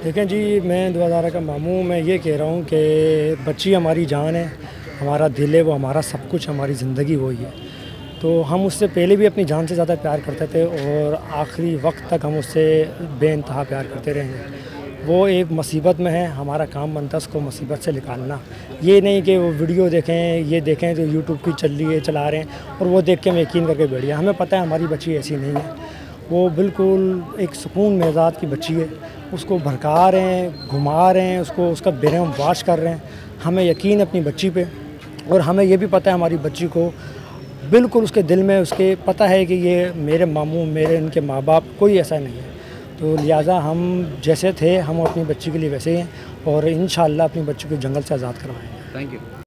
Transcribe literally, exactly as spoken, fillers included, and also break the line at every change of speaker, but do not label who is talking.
देखें जी, मैं दुआदारा का मामू, मैं ये कह रहा हूँ कि बच्ची हमारी जान है, हमारा दिल है, वो हमारा सब कुछ, हमारी ज़िंदगी वही है। तो हम उससे पहले भी अपनी जान से ज़्यादा प्यार करते थे और आखिरी वक्त तक हम उससे बेइंतहा प्यार करते रहेंगे। वो एक मुसीबत में है, हमारा काम बनता है उसको मुसीबत से निकालना। ये नहीं कि वो वीडियो देखें, ये देखें जो यूट्यूब की चल रही है, चला रहे हैं और वो देख के हम यकीन करके बैठ गए। हमें पता है हमारी बच्ची ऐसी नहीं है, वो बिल्कुल एक सुकून मिजाज की बच्ची है। उसको भड़का रहे हैं, घुमा रहे हैं, उसको उसका बेरहम वाश कर रहे हैं। हमें यकीन अपनी बच्ची पे, और हमें ये भी पता है हमारी बच्ची को बिल्कुल उसके दिल में उसके पता है कि ये मेरे मामू, मेरे इनके माँ बाप कोई ऐसा नहीं है। तो लिहाजा हम जैसे थे हम अपनी बच्ची के लिए वैसे ही हैं और इंशाअल्लाह अपनी बच्ची को जंगल से आज़ाद करवाएंगे।
Thank you.